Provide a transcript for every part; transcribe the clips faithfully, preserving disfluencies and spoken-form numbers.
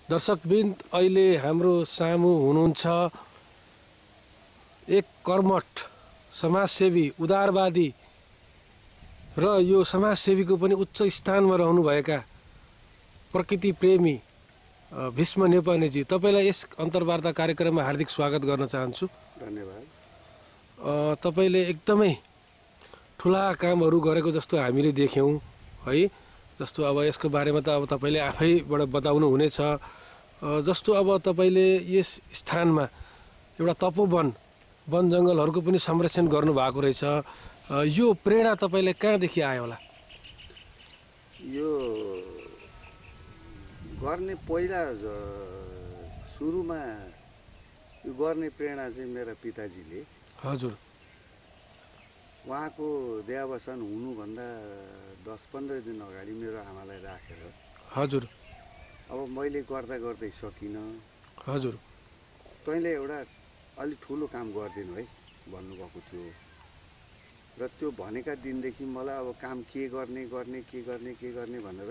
दर्शकवृन्द अहिले हाम्रो सामु हुनुहुन्छ एक कर्मठ समाजसेवी उदारवादी र यो समाजसेवीको पनि उच्च स्थानमा रहनुभएका प्रकृति प्रेमी भीष्म नेपानेजी, तपाईलाई यस अन्तर्वार्ता कार्यक्रममा हार्दिक स्वागत गर्न चाहन्छु। धन्यवाद। तपाईले एकदमै ठुला कामहरू गरेको जस्तो हामीले देख्यौँ है। जस्तो अब यसको बारेमा त अब तपाईले आफैबाट बताउनु हुनेछ। जस्तो अब तपाईले यस स्थानमा एउटा तपोवन वन जङ्गलहरूको पनि संरक्षण गर्नुभएको रहेछ। यो प्रेरणा तपाईलाई कहाँदेखि आयो होला? यो गर्ने पहिला सुरुमा यो गर्ने प्रेरणा चाहिँ मेरा पिताजीले, हजुर, उहाँको देहावसान हुनुभन्दा दस पन्ध्र दिन अगाडि मेरो आमालाई राखेर, हजुर, अब मैले गर्दा गर्दै सकिनँ, हजुर, तैँले एउटा अलिक ठुलो काम गरिदिनु है भन्नुभएको थियो। र त्यो भनेका दिनदेखि मलाई अब काम के गर्ने गर्ने के गर्ने के गर्ने भनेर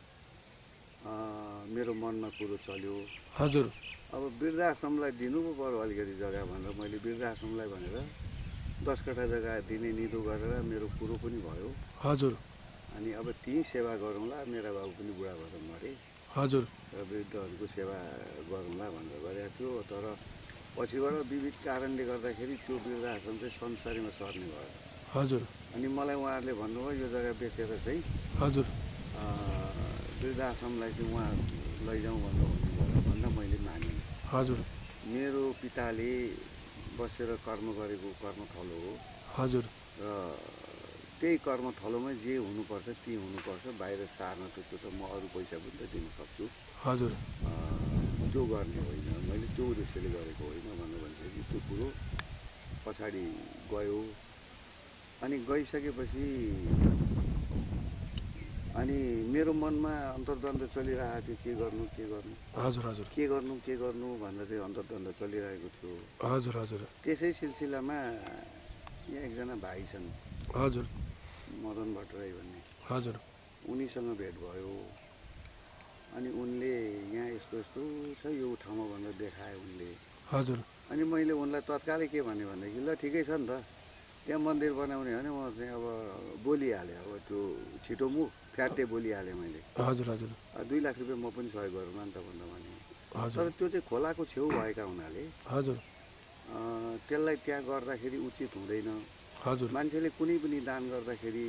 मेरो मनमा कुरो चल्यो। हजुर, अब वृद्धाश्रमलाई दिनु पो पर्यो अलिकति जग्गा भनेर मैले वृद्धाश्रमलाई भनेर दस कट्ठा जग्गा दिने निधो गरेर मेरो कुरो पनि भयो। हजुर। अनि अब त्यहीँ सेवा गरौँला, मेरा बाबु पनि बुढा भएर मरे, हजुर, र वृद्धहरूको सेवा गरौँला भनेर गरेको थियो। तर पछिबाट विविध कारणले गर्दाखेरि त्यो वृद्धाश्रम चाहिँ संसारीमा सर्ने भयो। हजुर। अनि मलाई उहाँहरूले भन्नुभयो यो जग्गा बेचेर चाहिँ, हजुर, वृद्धाश्रमलाई चाहिँ उहाँ लैजाउँ भन्नु भन्दा मैले मानेँ। हजुर। मेरो पिताले बसेर कर्म गरेको कर्मथलो हो। हजुर। र त्यही कर्मथलोमा जे हुनुपर्छ त्यही हुनुपर्छ, बाहिर सार्न त त्यो त म अरू पैसा पनि त दिन सक्छु। हजुर। त्यो गर्ने होइन, मैले त्यो उद्देश्यले गरेको होइन भन्नु भनेपछि त्यो कुरो पछाडि गयो। अनि गइसकेपछि अनि मेरो मनमा अन्तर्द्वन्द्व चलिरहेको थियो, के गर्नु के गर्नु। हजुर, हजुर। के गर्नु के गर्नु भनेर चाहिँ अन्तर्द्वन्द्व चलिरहेको थियो। हजुर, हजुर। त्यसै सिलसिलामा यहाँ एकजना भाइ छन्, हजुर, मदन भट्टराई भन्ने, हजुर, उनीसँग भेट भयो। अनि उनले यहाँ यस्तो यस्तो छ यो ठाउँमा भनेर देखाए उनले। हजुर। अनि मैले उनलाई तत्कालै के भने भनेदेखि ल ठिकै छ नि त, त्यहाँ मन्दिर बनाउने भने म चाहिँ अब बोलिहालेँ, अब त्यो छिटो मु फ्याट्टे बोलिहालेँ मैले। हजुर, हजुर। दुई लाख रुपियाँ म पनि सहयोग गरौँला नि त भन्दा भने। हजुर। तर त्यो चाहिँ खोलाको छेउ भएका हुनाले हजुर, त्यसलाई त्यहाँ गर्दाखेरि उचित हुँदैन। हजुर। मान्छेले कुनै पनि दान गर्दाखेरि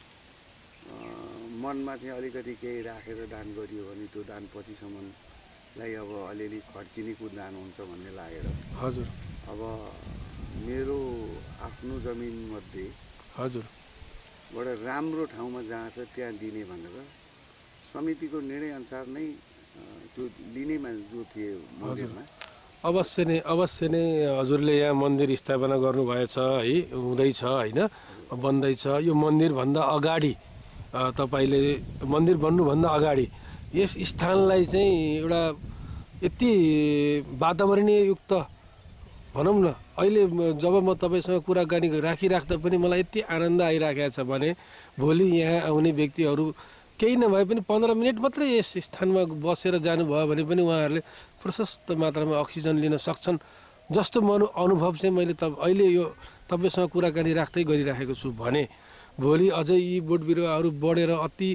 मनमा चाहिँ अलिकति केही राखेर दान गरियो भने त्यो दान पछिसम्मलाई अब अलिअलि खर्चिनेको दान हुन्छ भन्ने लागेर, हजुर, अब मेरो आफ्नो जमिनमध्ये, हजुर, बाट राम्रो ठाउँमा जहाँ छ त्यहाँ दिने भनेर समितिको निर्णयअनुसार नै त्यो लिनेमा जो थिए मन्दिरमा। अवश्य नै अवश्य नै हजुरले यहाँ मन्दिर स्थापना गर्नुभएछ है, हुँदैछ होइन, बन्दैछ। यो मन्दिरभन्दा अगाडि तपाईँले मन्दिर बन्नुभन्दा अगाडि यस स्थानलाई चाहिँ एउटा यति वातावरणीय युक्त भनौँ न, अहिले जब म तपाईँसँग कुराकानी राखिराख्दा पनि मलाई यति आनन्द आइराखेको छ भने भोलि यहाँ आउने व्यक्तिहरू केही नभए पनि पन्ध्र मिनट मात्रै यस स्थानमा बसेर जानुभयो भने पनि उहाँहरूले प्रशस्त मात्रामा अक्सिजन लिन सक्छन् जस्तो मनु अनुभव चाहिँ मैले त अहिले यो तपाईँसँग कुराकानी राख्दै गरिराखेको छु। भने भोलि अझै यी बोट बिरुवाहरू बढेर अति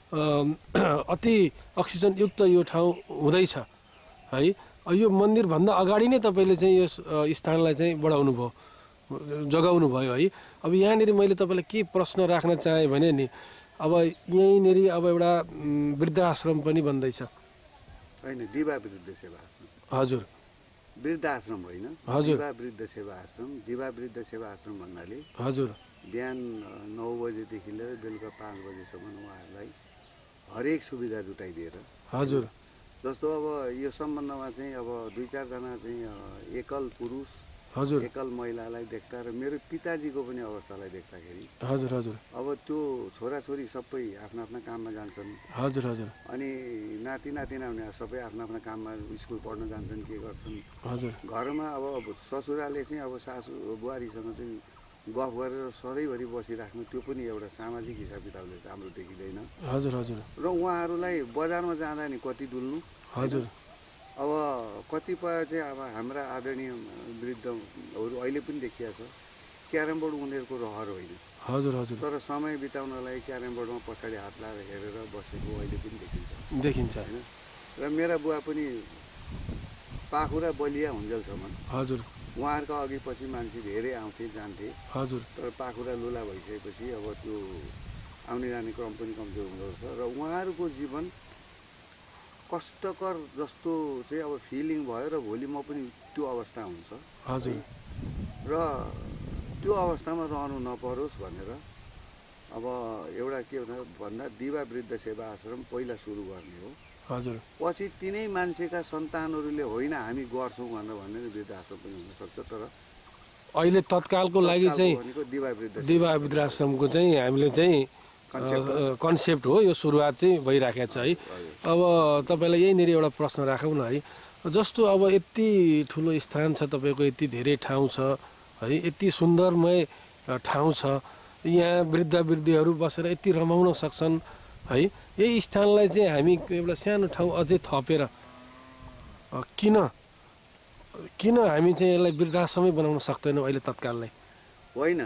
अति अक्सिजनयुक्त यो ठाउँ हुँदैछ है। यो मन्दिरभन्दा अगाडि नै तपाईँले चाहिँ यस स्थानलाई चाहिँ बढाउनु भयो, जगाउनु भयो है। अब यहाँनिर मैले तपाईँलाई के प्रश्न राख्न चाहेँ भने नि, अब यहीँनिर अब एउटा वृद्धाश्रम पनि बन्दैछ होइन, दिवा वृद्ध सेवा आश्रम। हजुर, वृद्धाश्रम होइन, हजुर, दिवा वृद्ध सेवा आश्रम। दिवा वृद्ध सेवा आश्रम भन्नाले हजुर, बिहान नौ बजेदेखि लिएर बेलुका पाँच बजेसम्म उहाँहरूलाई हरेक सुविधा जुटाइदिएर, हजुर, जस्तो अब यो सम्बन्धमा चाहिँ अब दुई चारजना चाहिँ एकल पुरुष, हजुर, एकल महिलालाई देख्दा र मेरो पिताजीको पनि अवस्थालाई देख्दाखेरि, हजुर, हजुर, अब त्यो छोराछोरी सबै आफ्ना आफ्ना काममा जान्छन्। हजुर, हजुर, अनि नाति नातिना हुने सबै आफ्ना आफ्ना काममा स्कुल पढ्न जान्छन्, के गर्छन्। हजुर, घरमा अब ससुराले चाहिँ अब सासु बुहारीसँग चाहिँ गफ गरेर सधैँभरि बसिराख्नु त्यो पनि एउटा सामाजिक हिसाब किताबले राम्रो देखिँदैन। हजुर, हजुर। र उहाँहरूलाई बजारमा जाँदा नि कति डुल्नु, हजुर, अब कतिपय चाहिँ अब हाम्रा आदरणीय वृद्धहरू अहिले पनि देखिया छ क्यारम बोर्ड उनीहरूको रहर होइन। हजुर हजुर तर समय बिताउनलाई क्यारम बोर्डमा पछाडि हात लाएर हेरेर बसेको अहिले पनि देखिन्छ देखिन्छ होइन। र मेरा बुवा पनि पाखुरा बलिया हुन्जेलसम्म हजुर उहाँहरूका अघि पछि मान्छे धेरै आउँथे जान्थे। हजुर तर पाखुरा लुला भइसकेपछि अब त्यो आउने जाने क्रम पनि कमजोर हुँदो रहेछ र उहाँहरूको जीवन कष्टकर जस्तो चाहिँ अब फिलिङ भयो र भोलि म पनि त्यो अवस्था हुन्छ हजुर र त्यो अवस्थामा रहनु नपरोस् भनेर अब एउटा के भन्दा दिवा वृद्ध सेवा आश्रम पहिला सुरु गर्ने हो। हजुर पछि तिनै मान्छेका सन्तानहरूले होइन हामी गर्छौँ भनेर भन्ने वृद्ध आश्रम पनि हुनसक्छ। तर अहिले तत्कालको लागि चाहिँ भनेको दिवा वृद्ध दिवा वृद्धाश्रमको चाहिँ हामीले चाहिँ कन्सेप्ट हो, यो सुरुवात चाहिँ भइराखेको छ है। अब तपाईँलाई यहीँनिर एउटा प्रश्न राखौँ न है, जस्तो अब यति ठुलो स्थान छ तपाईँको, यति धेरै ठाउँ छ है, यति सुन्दरमय ठाउँ छ, यहाँ वृद्ध वृद्धीहरू बसेर यति रमाउन सक्छन् है, यही स्थानलाई चाहिँ हामी एउटा सानो ठाउँ अझै थपेर किन किन हामी चाहिँ यसलाई वृद्धाश्रमै बनाउन सक्दैनौँ अहिले तत्काललाई? होइन,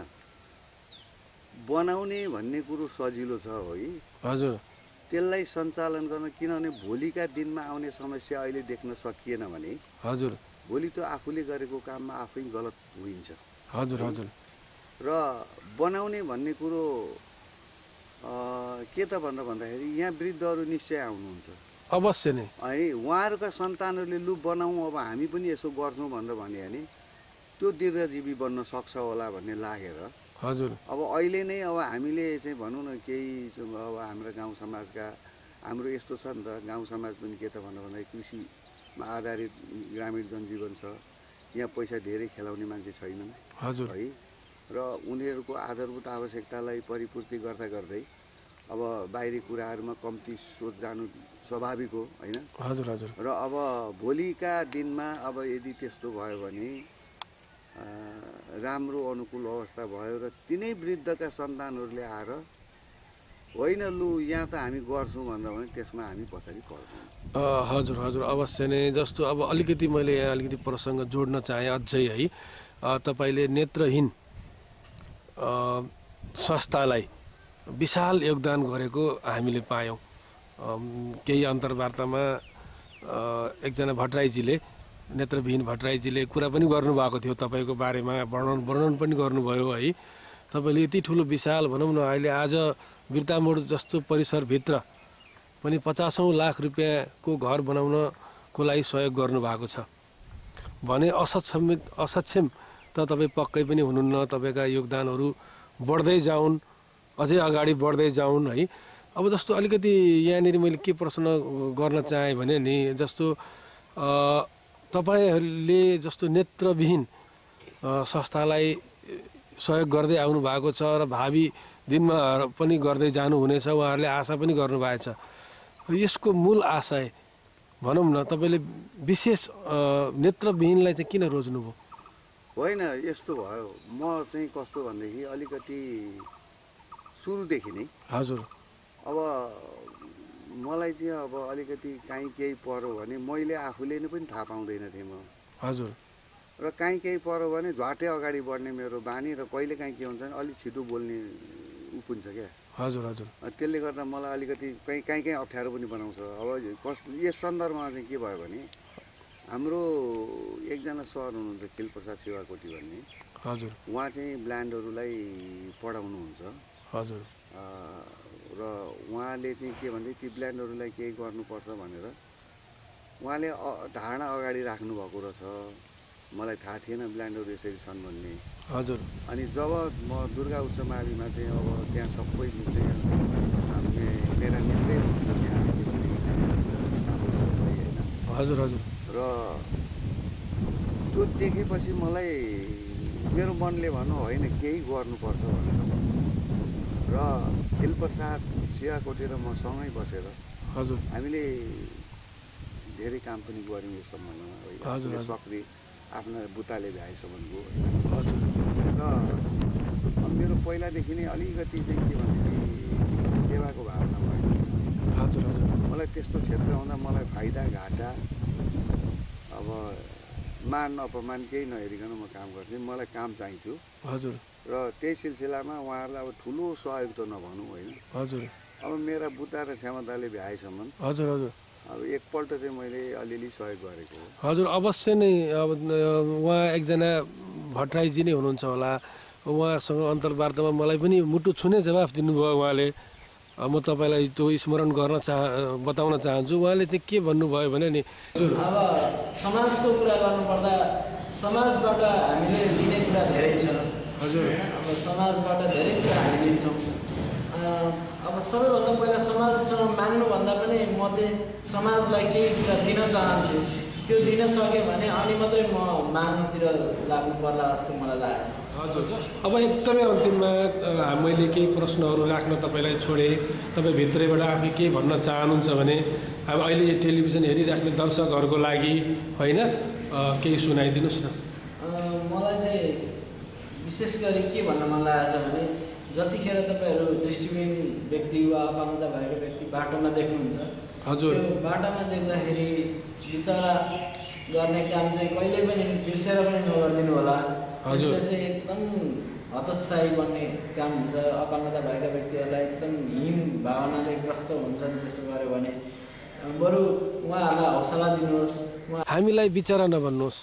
बनाउने भन्ने कुरो सजिलो छ है। हजुर त्यसलाई सञ्चालन गर्न, किनभने भोलिका दिनमा आउने समस्या अहिले देख्न सकिएन भने हजुर भोलि त्यो आफूले गरेको काममा आफै गलत हुन्छ। हजुर हजुर र बनाउने भन्ने कुरो के त भनेर भन्दाखेरि यहाँ वृद्धहरू निश्चय आउनुहुन्छ अवश्य नै है। उहाँहरूका सन्तानहरूले लु बनाउँ अब हामी पनि यसो गर्छौँ भनेर भन्यो भने त्यो दीर्घजीवी बन्न सक्छ होला भन्ने लागेर हजुर अब अहिले नै अब हामीले चाहिँ भनौँ न केही अब हाम्रो गाउँ समाजका हाम्रो यस्तो छ नि त, गाउँ समाज पनि के त भनेर भन्दा कृषिमा आधारित ग्रामीण जनजीवन छ। यहाँ पैसा धेरै खेलाउने मान्छे छैनन् हजुर है। र उनीहरूको आधारभूत आवश्यकतालाई परिपूर्ति गर्दा गर्दै अब बाहिरी कुराहरूमा कम्ती सोच जानु स्वाभाविक हो होइन। हजुर हजुर र अब भोलिका दिनमा अब यदि त्यस्तो भयो भने राम्रो अनुकूल अवस्था भयो र तिनै वृद्धका सन्तानहरूले आएर होइन लु यहाँ त हामी गर्छौँ भनेर भने त्यसमा हामी पछाडि पर्छौँ। हजुर हजुर अवश्य नै। जस्तो अब अलिकति मैले यहाँ अलिकति प्रसङ्ग जोड्न चाहेँ अझै है, तपाईँले नेत्रहीन संस्थालाई विशाल योगदान गरेको हामीले पायौँ। केही अन्तर्वार्तामा एकजना भट्टराईजीले, नेत्रविहीन भट्टराईजीले कुरा पनि गर्नुभएको थियो तपाईँको बारेमा, वर्णन वर्णन पनि गर्नुभयो है। तपाईँले यति ठुलो विशाल भनौँ न अहिले आज बिर्तामोड जस्तो परिसरभित्र पनि पचासौँ लाख रुपियाँको घर बनाउनको लागि सहयोग गर्नुभएको छ भने असक्षम असक्षम त तपाईँ पक्कै पनि हुनुहुन्न। तपाईँका योगदानहरू बढ्दै जाउन्, अझै अगाडि बढ्दै जाउन् है। अब जस्तो अलिकति यहाँनिर मैले के प्रश्न गर्न चाहेँ भने नि, जस्तो तपाईँहरूले जस्तो नेत्रविहीन संस्थालाई सहयोग गर्दै आउनु भएको छ र भावी दिनमा पनि गर्दै जानुहुनेछ, उहाँहरूले आशा पनि गर्नुभएको छ। यसको मूल आशय भनौँ न, तपाईँले विशेष नेत्रविहीनलाई चाहिँ किन रोज्नुभयो? होइन, यस्तो भयो, म चाहिँ कस्तो भनेदेखि अलिकति सुरुदेखि नै हजुर अब मलाई चाहिँ अब अलिकति काहीँ केही पऱ्यो भने मैले आफूले नै पनि थाहा पाउँदैन थिएँ म। हजुर र काहीँ केही पऱ्यो भने झट्टै अगाडि बढ्ने मेरो बानी र कहिले काहीँ के हुन्छ भने अलिक छिटो बोल्ने ऊ पनि छ क्या। हजुर हजुर त्यसले गर्दा मलाई अलिकति कहीँ काहीँ काहीँ अप्ठ्यारो पनि बनाउँछ। अब कस यस सन्दर्भमा चाहिँ के भयो भने हाम्रो एकजना सर हुनुहुन्छ खिलप्रसाद शिवाकोटी भन्ने, हजुर उहाँ चाहिँ ब्लाइन्डहरूलाई पढाउनुहुन्छ। हजुर र उहाँले चाहिँ के भन्दै ती ब्लाइन्डहरूलाई केही गर्नुपर्छ भनेर उहाँले धारणा अगाडि राख्नुभएको रहेछ। मलाई थाहा थिएन ब्लाइन्डहरू यसरी छन् भन्ने। हजुर अनि जब म दुर्गा उच्च माविमा चाहिँ अब त्यहाँ सबै चाहिँ मेरा मित्रै हुनुहुन्छ त्यहाँ होइन। हजुर हजुर र त्यो देखेपछि मलाई मेरो मनले भन्नु होइन केही गर्नुपर्छ भनेर र खिलप्रसाद शिवाकोटी र म सँगै बसेर हजुर हामीले धेरै काम पनि गऱ्यौँ यो सम्बन्धमा। हजुर सक्रिय आफ्ना बुताले भ्याएसम्म गयो हजुर। र मेरो पहिलादेखि नै अलिकति चाहिँ के भनेदेखि सेवाको भावना भयो। हजुर हजुर मलाई त्यस्तो क्षेत्र आउँदा मलाई फाइदा घाटा अब मान अपमान केही नहेरिकन म काम गर्थेँ। मलाई काम चाहिन्थ्यो हजुर र त्यही सिलसिलामा उहाँहरूलाई अब ठुलो सहयोग त नभनौँ होइन, हजुर अब मेरा बुद्धा र क्षमताले भ्याएसम्म हजुर हजुर अब एकपल्ट चाहिँ मैले अलिअलि सहयोग गरेको हो। हजुर अवश्य नै अब उहाँ एकजना भट्टराईजी नै हुनुहुन्छ होला, उहाँसँग अन्तर्वार्तामा मलाई पनि मुटु छुने जवाफ दिनुभयो उहाँले। म तपाईँलाई त्यो स्मरण गर्न चाह बताउन चाहन्छु। उहाँले चाहिँ के भन्नुभयो भने नि हजुर अब समाजको कुरा गर्नुपर्दा समाजबाट हामीले लिने कुरा धेरै छ हजुर अब समाजबाट धेरै कुरा हामी लिन्छौँ। अब सबैभन्दा पहिला समाजसँग माग्नुभन्दा पनि म चाहिँ समाजलाई केही कुरा दिन चाहन्छु। त्यो दिन सक्यो भने अनि मात्रै म माग्नुतिर लाग्नु पर्ला जस्तो मलाई लाग्छ। हजुर अब एकदमै अन्तिममा अ, मैले केही प्रश्नहरू राख्न तपाईँलाई छोडेँ। तपाईँ भित्रैबाट आफै के भन्न चाहनुहुन्छ भने अब अहिले यो टेलिभिजन हेरिराख्ने दर्शकहरूको लागि होइन अ, केही सुनाइदिनुहोस् न। अ, मलाई चाहिँ विशेष गरी के भन्न मन लागेको छ भने जतिखेर तपाईँहरू दृष्टिविहीन व्यक्ति वा अपाङ्गता भएको व्यक्ति बाटोमा देख्नुहुन्छ, हजुर त्यो बाटोमा देख्दाखेरि विचारा गर्ने काम चाहिँ कहिले पनि बिर्सेर पनि नगरिदिनु होला। हजुर। त्यसले चाहिँ एकदम हतोत्साही बन्ने काम हुन्छ। अपाङ्गता भएका व्यक्तिहरूलाई एकदम हीन भावनाले ग्रस्त हुन्छन् त्यसो गऱ्यो भने। बरु उहाँहरूलाई हौसला दिनुहोस्। उहाँ हामीलाई विचारा नभन्नुहोस्।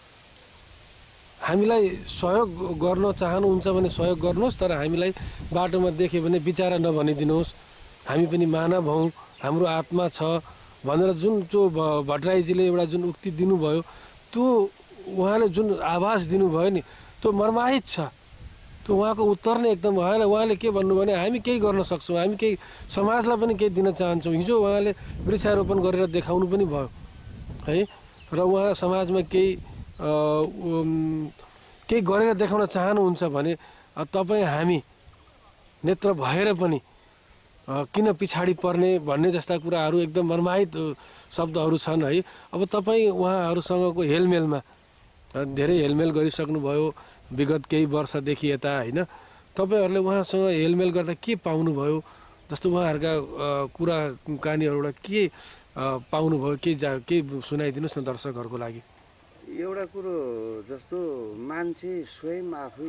हामीलाई सहयोग गर्न चाहनुहुन्छ भने सहयोग गर्नुहोस्, तर हामीलाई बाटोमा देख्यो भने विचारा नभनिदिनुहोस्। हामी पनि मानव हौँ, हाम्रो आत्मा छ भनेर जुन जो भ- भट्टराईजीले एउटा जुन उक्ति दिनुभयो, त्यो उहाँले जुन आभास दिनुभयो नि त्यो मर्माहित छ। त्यो उहाँको उत्तर नै एकदम उहाँले उहाँले के भन्नुभयो भने हामी केही गर्न सक्छौँ, हामी केही समाजलाई पनि केही दिन चाहन्छौँ। हिजो उहाँले वृक्षारोपण गरेर देखाउनु पनि भयो है, र उहाँ समाजमा केही अ, उम्, केही गरेर देखाउन चाहनुहुन्छ भने अ, तपाईँ हामी नेत्र भएर पनि अ, किन पछाडि पर्ने भन्ने जस्ता कुराहरू एकदम मर्माहित अ, शब्दहरू छन् है। अब तपाईँ उहाँहरूसँगको हेलमेलमा अ, धेरै हेलमेल गरिसक्नुभयो विगत केही वर्षदेखि यता होइन। तपाईँहरूले उहाँसँग हेलमेल गर्दा के पाउनुभयो, जस्तो उहाँहरूका अ, कुरा कहानीहरूबाट के अ, पाउनुभयो, के जा के सुनाइदिनुहोस् न दर्शकहरूको लागि। एउटा कुरो जस्तो मान्छे स्वयं आफै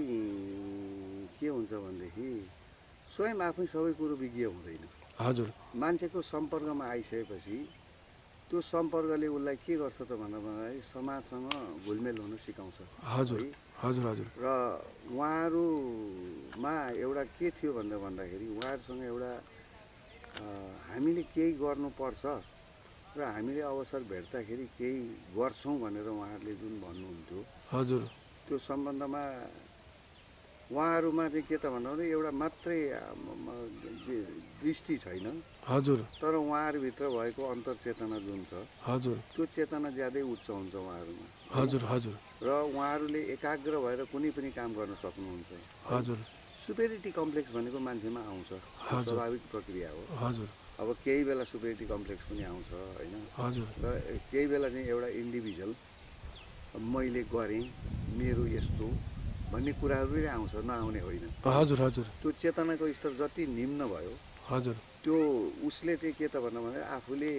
के हुन्छ भनेदेखि स्वयं आफै सबै कुरो विज्ञ हुँदैन। हजुर मान्छेको सम्पर्कमा आइसकेपछि त्यो सम्पर्कले उसलाई के गर्छ त भनेर भन्दाखेरि समाजसँग घुलमेल हुन सिकाउँछ हजुर है। हजुर हजुर र उहाँहरूमा एउटा के थियो भनेर भन्दाखेरि उहाँहरूसँग एउटा अ, हामीले केही गर्नुपर्छ र हामीले अवसर भेट्दाखेरि केही गर्छौँ भनेर उहाँहरूले जुन भन्नुहुन्थ्यो हजुर त्यो सम्बन्धमा उहाँहरूमा चाहिँ के त भन्दा एउटा मात्रै म- म- दि- दृष्टि छैन, हजुर तर उहाँहरूभित्र भएको अन्तर्चेतना जुन छ हजुर त्यो चेतना ज्यादै उच्च हुन्छ उहाँहरूमा हजुर हजुर र उहाँहरूले एकाग्र भएर कुनै पनि काम गर्न सक्नुहुन्छ। हजुर सुपेरिटी कम्प्लेक्स भनेको मान्छेमा आउँछ, त्यो हजुर। स्वाभाविक प्रक्रिया हो। हजुर अब केही बेला सुपेरिटी कम्प्लेक्स पनि आउँछ होइन, हजुर र केही बेला चाहिँ एउटा इन्डिभिजुअल मैले गरेँ मेरो यस्तो भन्ने कुराहरू नै आउँछ, नआउने होइन। हजुर हजुर त्यो चेतनाको स्तर जति निम्न भयो हजुर त्यो उसले चाहिँ के त भन्नु भने आफूले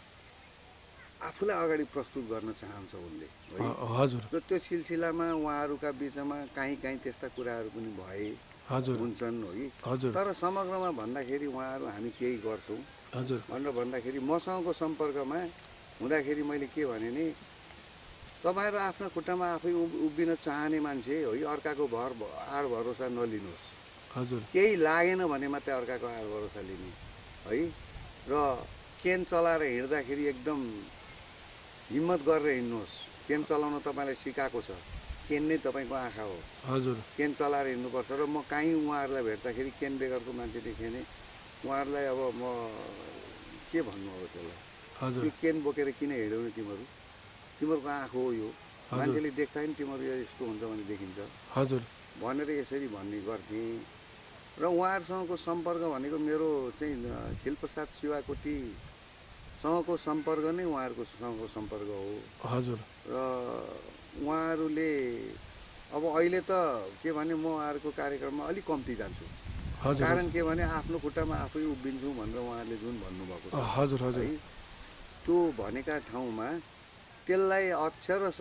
आफूलाई अगाडि प्रस्तुत गर्न चाहन्छ उसले है। ह- हजुर र त्यो सिलसिलामा उहाँहरूका बिचमा काहीँ काहीँ त्यस्ता कुराहरू पनि भए हजुर हुन्छन् है। हजुर तर समग्रमा भन्दाखेरि उहाँहरू हामी केही गर्छौँ हजुर भनेर भन्दाखेरि मसँगको सम्पर्कमा हुँदाखेरि मैले के भने नि तपाईँहरू आफ्ना खुट्टामा आफै उभ- उभिन चाहने मान्छे हो, अर्काको भर आड भरोसा नलिनुहोस्। हजुर केही लागेन भने मात्रै अर्काको आड भरोसा लिने है। र केन चलाएर हिँड्दाखेरि एकदम हिम्मत गरेर हिँड्नुहोस्। केन चलाउन तपाईँलाई सिकाएको छ, केन नै तपाईँको आँखा हो। हजुर केन चलाएर हिँड्नुपर्छ। र म काहीँ उहाँहरूलाई भेट्दाखेरि केन बेगरको मान्छे देखेँ भने उहाँहरूलाई अब म के भन्नु अब त्यसलाई, हजुर यो केन बोकेर किन हिँड्यौ नि तिमीहरू, तिमीहरूको आँखा हो यो, मान्छेले देख्दा नि तिमीहरू यो यस्तो हुन्छ भने देखिन्छ हजुर भनेर यसरी भन्ने गर्थेँ। र उहाँहरूसँगको सम्पर्क भनेको मेरो चाहिँ अ, खिलप्रसाद शिवाकोटीसँगको सम्पर्क नै उहाँहरूको सँगको सम्पर्क हो। हजुर र उहाँहरूले अब अहिले त के भने म उहाँहरूको कार्यक्रममा अलिक कम्ती जान्छु, हजुर कारण के भने आफ्नो खुट्टामा आफै उभिन्छु भनेर उहाँहरूले जुन भन्नुभएको छ हजुर हजुर है, त्यो भनेका ठाउँमा त्यसलाई अक्षरश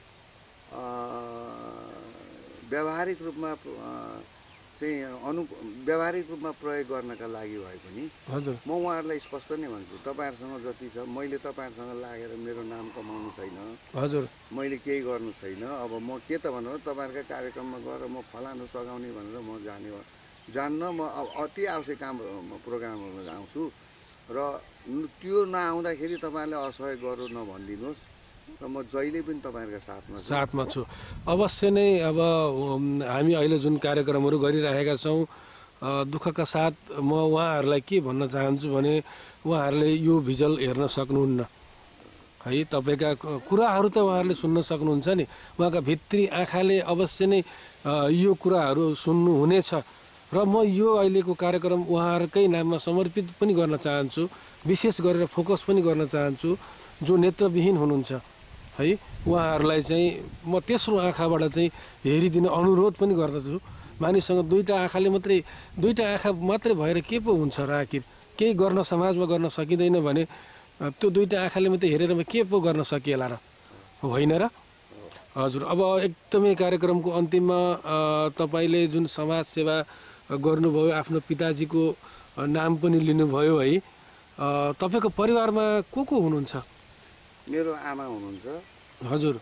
व्यावहारिक रूपमा चाहिँ अनु व्यावहारिक रूपमा प्रयोग गर्नका लागि भए पनि हजुर म उहाँहरूलाई स्पष्ट नै भन्छु, तपाईँहरूसँग जति छ मैले तपाईँहरूसँग लागेर मेरो नाम कमाउनु छैन, हजुर मैले केही गर्नु छैन। अब म के त भन्नु, तपाईँहरूका कार्यक्रममा गएर म फलानु सघाउने भनेर म जाने जान्न। म अब अति आवश्यक काम प्रोग्रामहरूमा आउँछु र त्यो नआउँदाखेरि तपाईँहरूले असहयोग गरौँ नभनिदिनुहोस् र म जहिले पनि तपाईँहरूका साथमा साथमा छु। अवश्य नै अब हामी अहिले जुन कार्यक्रमहरू गरिरहेका छौँ, दुःखका साथ म उहाँहरूलाई के भन्न चाहन्छु भने उहाँहरूले यो भिजुअल हेर्न सक्नुहुन्न है, तपाईँका कुराहरू त उहाँहरूले सुन्न सक्नुहुन्छ नि, उहाँका भित्री आँखाले अवश्य नै यो कुराहरू सुन्नुहुनेछ। र म यो अहिलेको कार्यक्रम उहाँहरूकै नाममा समर्पित पनि गर्न चाहन्छु, विशेष गरेर फोकस पनि गर्न चाहन्छु जो नेत्रविहीन हुनुहुन्छ है, उहाँहरूलाई चाहिँ म तेस्रो आँखाबाट चाहिँ हेरिदिन अनुरोध पनि गर्दछु। मानिससँग दुईवटा आँखाले मात्रै दुईवटा आँखा मात्रै भएर के पो हुन्छ र, आखिर केही गर्न समाजमा गर्न सकिँदैन भने त्यो दुईवटा आँखाले मात्रै हेरेर के पो गर्न सकिएला र, होइन र? हजुर, अब एकदमै कार्यक्रमको अन्तिममा तपाईँले जुन समाज सेवा गर्नुभयो, आफ्नो पिताजीको नाम पनि लिनुभयो है, तपाईँको परिवारमा को को हुनुहुन्छ? मेरो आमा हुनुहुन्छ, हजुर,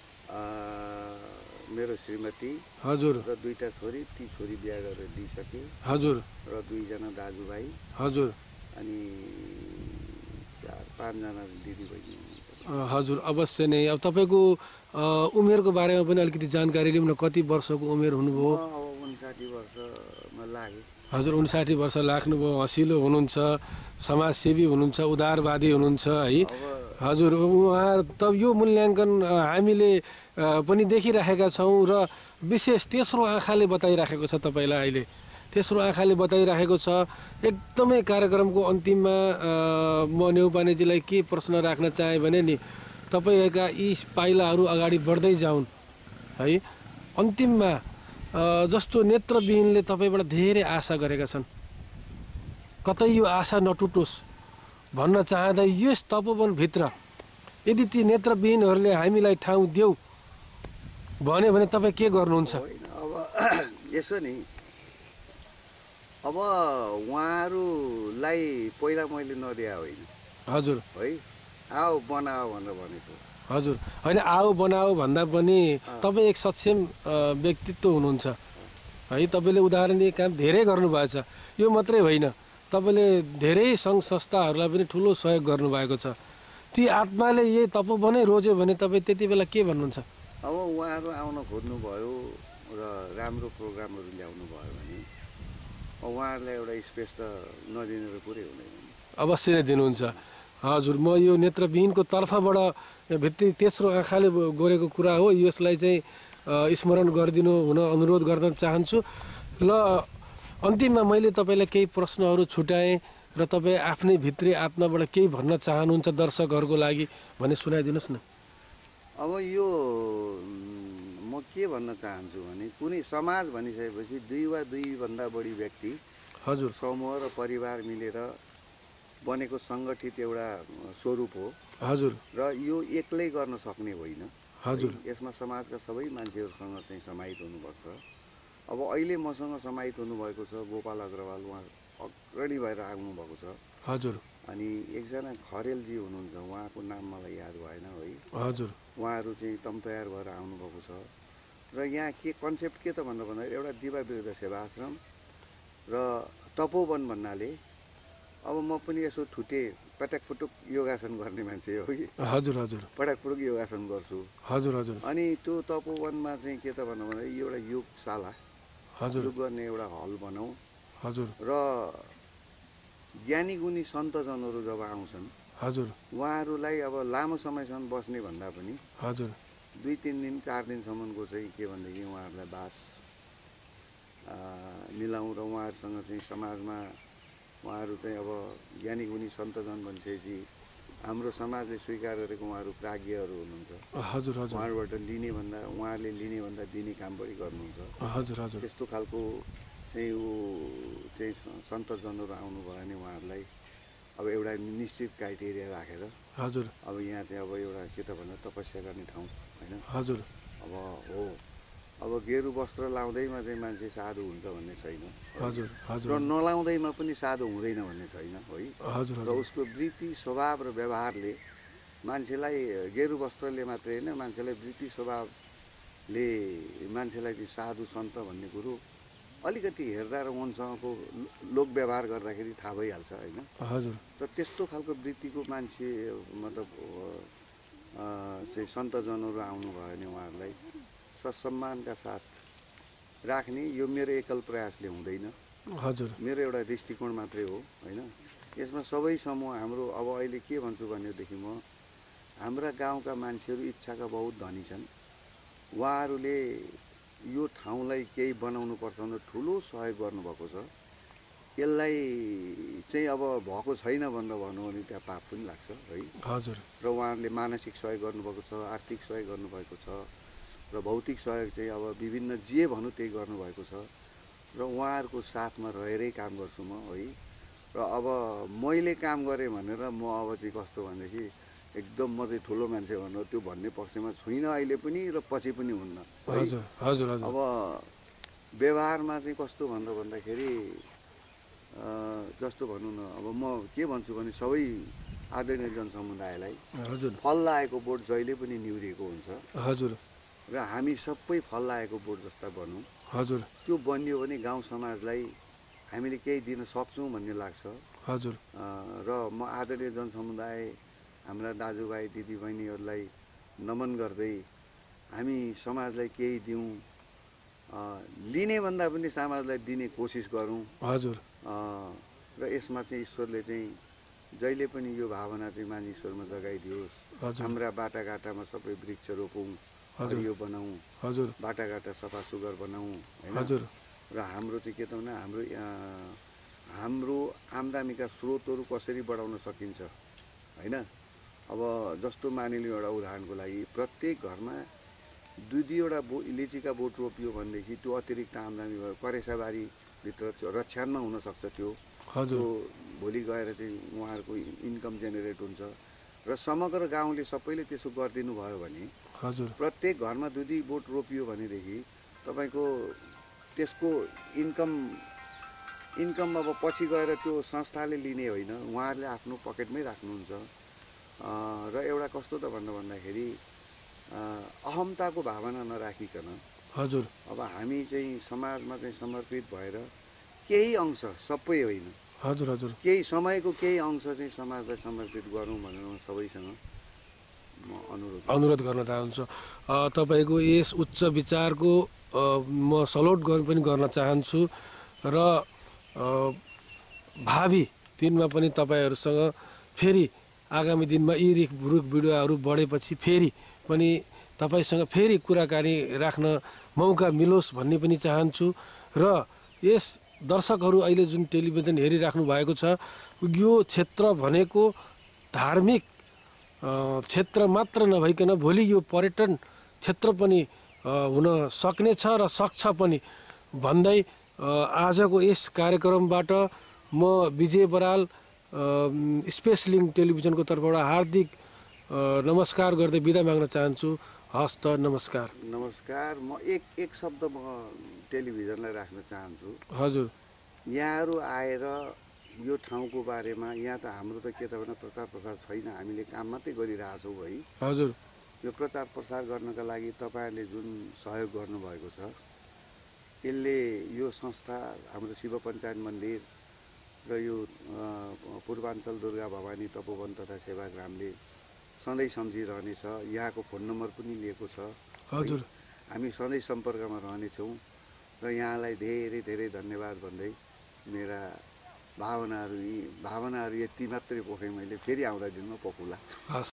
मेरो श्रीमती, हजुर, र दुईटा छोरी, ती छोरी बिहा गरेर दिइसके, हजुर, र दुईजना दाजुभाइ, हजुर, अनि चार पाँचजना दिदीबहिनी हुनुहुन्छ। हजुर, अवश्य नै। अब तपाईँको उमेरको बारेमा पनि अलिकति जानकारी लिउँ न, कति वर्षको उमेर हुनुभयो? अब उन्साठी वर्षमा लाग्यो। हजुर, उन्साठी वर्ष लाग्नुभयो, हँसिलो हुनुहुन्छ, समाजसेवी हुनुहुन्छ, उदारवादी हुनुहुन्छ है। हजुर, उहाँ त यो मूल्याङ्कन हामीले पनि देखिराखेका छौँ र विशेष तेस्रो आँखाले बताइराखेको छ तपाईँलाई, अहिले तेस्रो आँखाले बताइराखेको छ। एकदमै कार्यक्रमको अन्तिममा म नेउपानेजीलाई के प्रश्न राख्न चाहेँ भने नि, तपाईँका यी पाइलाहरू अगाडि बढ्दै जाउन् है, अन्तिममा जस्तो नेत्रविहीनले तपाईँबाट धेरै आशा गरेका छन्, कतै यो आशा नटुटोस् भन्न चाहँदा यस तपोवनभित्र यदि ती नेत्रविहीनहरूले हामीलाई ठाउँ देऊ भन्यो भने तपाईँ के गर्नुहुन्छ? होइन, अब यसो नि, अब उहाँहरूलाई पहिला मैले नदिया होइन, हजुर है, आओ बनाओ भनेर भनेको। हजुर, होइन, आओ बनाओ भन्दा पनि तपाईँ एक सक्षम व्यक्तित्व हुनुहुन्छ है, तपाईँले उदाहरणीय काम धेरै गर्नुभएछ। यो मात्रै होइन, तपाईँले धेरै सङ्घ संस्थाहरूलाई पनि ठुलो सहयोग गर्नुभएको छ। ती आत्माले यही तपोवनै रोज्यो भने तपाईँ त्यति बेला के भन्नुहुन्छ? अब उहाँहरू आउन खोज्नुभयो र राम्रो प्रोग्रामहरू ल्याउनु भयो भने उहाँहरूलाई एउटा स्पेस त नदिने र पुरै हुँदैन। अवश्य नै दिनुहुन्छ। हजुर, म यो नेत्रविहीनको तर्फबाट भित्री तेस्रो आँखाले गरेको कुरा हो, यसलाई चाहिँ स्मरण गरिदिनु हुन अनुरोध गर्न चाहन्छु। ल, अन्तिममा मैले तपाईँलाई केही प्रश्नहरू छुट्याएँ र तपाईँ आफ्नै भित्री आत्माबाट केही भन्न चाहनुहुन्छ दर्शकहरूको लागि भने सुनाइदिनुहोस् न। अब यो म के भन्न चाहन्छु भने कुनै समाज भनिसकेपछि दुई वा दुईभन्दा बढी व्यक्ति, हजुर, समूह र परिवार मिलेर बनेको सङ्गठित एउटा स्वरूप हो। हजुर, र यो एक्लै गर्न सक्ने होइन। हजुर, यसमा समाजका सबै मान्छेहरूसँग चाहिँ समाहित हुनुपर्छ। अब अहिले मसँग समाहित हुनुभएको छ गोपाल अग्रवाल, उहाँ अग्रणी भएर आउनुभएको छ। हजुर, अनि एकजना खरेलजी हुनुहुन्छ, उहाँको नाम मलाई याद भएन है, हजुर, उहाँहरू चाहिँ तम तयार भएर आउनुभएको छ। र यहाँ के कन्सेप्ट के त भनेर भन्दाखेरि एउटा दिवा विरुद्ध सेवा आश्रम र तपोवन भन्नाले अब म पनि यसो ठुटे पटक फुटुक योगासन गर्ने मान्छे हो कि, हजुर, हजुर, पटक फुटुक योगासन गर्छु। हजुर, हजुर, अनि त्यो तपोवनमा चाहिँ के त भन्नु भन्दा एउटा योगशाला, हजुर, योग गर्ने एउटा हल बनाऊ। हजुर, र ज्ञानी गुणी सन्तजनहरू जब आउँछन्, हजुर, उहाँहरूलाई अब लामो समयसम्म बस्ने भन्दा पनि हजुर, दुई तिन दिन चार दिनसम्मको चाहिँ के भनेदेखि उहाँहरूलाई बास मिलाउँ र उहाँहरूसँग चाहिँ समाजमा उहाँहरू चाहिँ अब ज्ञानी गुणी सन्तजन भनिसकेपछि हाम्रो समाजले स्वीकार गरेको उहाँहरू प्राज्ञहरू हुनुहुन्छ। हजुर, हजुर, उहाँहरूबाट लिने भन्दा उहाँहरूले लिने भन्दा दिने काम बढी गर्नुहुन्छ। हजुर, हजुर, त्यस्तो खालको चाहिँ ऊ चाहिँ सन्तजनहरू आउनुभयो भने उहाँहरूलाई अब एउटा निश्चित क्राइटेरिया राखेर हजुर अब यहाँ चाहिँ अब एउटा के त भन्दा तपस्या गर्ने ठाउँ होइन। हजुर अब हो अब गेरु वस्त्र लाउँदैमा चाहिँ मान्छे साधु हुन्छ भन्ने छैन हजुर हजुर र नलाउँदैमा पनि साधु हुँदैन भन्ने छैन है। हजुर र उसको वृत्ति स्वभाव र व्यवहारले मान्छेलाई गेरु वस्त्रले मात्रै होइन मान्छेलाई वृत्ति स्वभावले मान्छेलाई चाहिँ साधु सन्त भन्ने कुरो अलिकति हेर्दा र उनसँगको लोक व्यवहार गर्दाखेरि थाहा भइहाल्छ होइन। हजुर र त्यस्तो खालको वृत्तिको मान्छे मतलब चाहिँ सन्तजनहरू आउनुभयो भने उहाँहरूलाई ससम्मानका साथ राख्ने यो मेरो एकल प्रयासले हुँदैन। हजुर मेरो एउटा दृष्टिकोण मात्रै हो होइन। यसमा सबै समूह हाम्रो अब अहिले के भन्छु भनेदेखि म हाम्रा गाउँका मान्छेहरू इच्छाका बहुत धनी छन्। उहाँहरूले यो ठाउँलाई केही बनाउनु पर्छ भने ठुलो सहयोग गर्नुभएको छ। यसलाई चाहिँ अब भएको छैन भनेर भन्नु भने त्यहाँ पाप पनि लाग्छ है। हजुर र उहाँहरूले मानसिक सहयोग गर्नुभएको छ, आर्थिक सहयोग गर्नुभएको छ र भौतिक सहयोग चाहिँ अब विभिन्न जे भनौँ त्यही गर्नुभएको छ र उहाँहरूको साथमा रहेरै काम गर्छु म है। र अब मैले काम गरेँ भनेर म अब चाहिँ कस्तो भनेदेखि एकदम म चाहिँ ठुलो मान्छे भनेर त्यो भन्ने पक्षमा छुइनँ अहिले पनि र पछि पनि हुन्न है। हजुर हजुर हजुर अब व्यवहारमा चाहिँ कस्तो भन्दा भन्दाखेरि जस्तो भनौँ न अब म के भन्छु भने सबै आदरणीय जनसमुदायलाई हजुर फल लागेको बोट जहिले पनि निहुरिएको हुन्छ हजुर र हामी सबै फल लागेको बोट जस्ता बनौँ। हजुर त्यो बनियो भने गाउँ समाजलाई हामीले केही दिन सक्छौँ भन्ने लाग्छ। हजुर र म आदरणीय जनसमुदाय हाम्रा दाजुभाइ दिदीबहिनीहरूलाई नमन गर्दै हामी समाजलाई केही दिउँ, लिने भन्दा पनि समाजलाई दिने कोसिस गरौँ। हजुर र यसमा चाहिँ ईश्वरले चाहिँ जहिले पनि यो भावना चाहिँ मानिसहरूमा जगाइदियोस्। हाम्रा बाटाघाटामा सबै वृक्ष रोपौँ, हरियो बनाऊँ, हजुर बाटाघाटा सफा सुग्घर बनाऊँ होइन। हजुर र हाम्रो चाहिँ के त भने हाम्रो हाम्रो आम्दानीका स्रोतहरू कसरी बढाउन सकिन्छ होइन। अब जस्तो मानिलिउँ एउटा उदाहरणको लागि प्रत्येक घरमा दुई दुईवटा बो लिचीका बोट रोपियो भनेदेखि त्यो अतिरिक्त आम्दानी भयो। करेसाबारीभित्र रक्षानमा हुनसक्छ त्यो त्यो भोलि गएर चाहिँ उहाँहरूको इन्कम जेनेरेट हुन्छ। र समग्र गाउँले सबैले त्यसो गरिदिनु भयो भने हजुर प्रत्येक घरमा दुई दुई बोट रोपियो भनेदेखि तपाईँको त्यसको इन्कम इन्कम अब पछि गएर त्यो संस्थाले लिने होइन, उहाँहरूले आफ्नो पकेटमै राख्नुहुन्छ। र एउटा कस्तो त भन्दा भन्दाखेरि अहमताको भावना नराखिकन हजुर अब हामी चाहिँ समाजमा चाहिँ समर्पित भएर केही अंश सबै होइन हजुर हजुर केही समयको केही अंश चाहिँ समाजलाई समर्पित गरौँ भनेर म सबैसँग म अनुरोध अनुरोध गर्न चाहन्छु। तपाईँको यस उच्च विचारको म सलोट गर्न पनि गर्न चाहन्छु र भावी दिनमा पनि तपाईँहरूसँग फेरि आगामी दिनमा यी रुख रुख बिरुवाहरू बढेपछि फेरि पनि तपाईँसँग फेरि कुराकानी राख्न मौका मिलोस् भन्ने पनि चाहन्छु। र यस दर्शकहरू अहिले जुन टेलिभिजन हेरिराख्नु भएको छ यो क्षेत्र भनेको धार्मिक क्षेत्र मात्र नभइकन भोलि यो पर्यटन क्षेत्र पनि हुन सक्ने छ र सक्छ पनि भन्दै आजको यस कार्यक्रमबाट म विजय बराल स्पेस लिङ्क टेलिभिजनको तर्फबाट हार्दिक नमस्कार गर्दै बिदा माग्न चाहन्छु। हस् त नमस्कार। नमस्कार। म एक एक शब्द म टेलिभिजनलाई राख्न चाहन्छु। हजुर यहाँहरू आएर यो ठाउँको बारेमा यहाँ त हाम्रो त के त भने प्रचार प्रसार छैन, हामीले काम मात्रै गरिरहेछौँ है। हजुर यो प्रचार प्रसार गर्नका लागि तपाईँहरूले जुन सहयोग गर्नुभएको छ यसले यो संस्था हाम्रो शिव पञ्चायत मन्दिर र यो पूर्वाञ्चल दुर्गा भवानी तपोवन तथा सेवाग्रामले सधैँ सम्झिरहनेछ। यहाँको फोन नम्बर पनि लिएको छ। हजुर हामी सधैँ सम्पर्कमा रहनेछौँ र यहाँलाई धेरै धेरै धन्यवाद भन्दै मेरा भावनाहरू यी भावनाहरू यति मात्रै पोखेँ मैले। फेरि आउँदा दिनमा पोखौँला।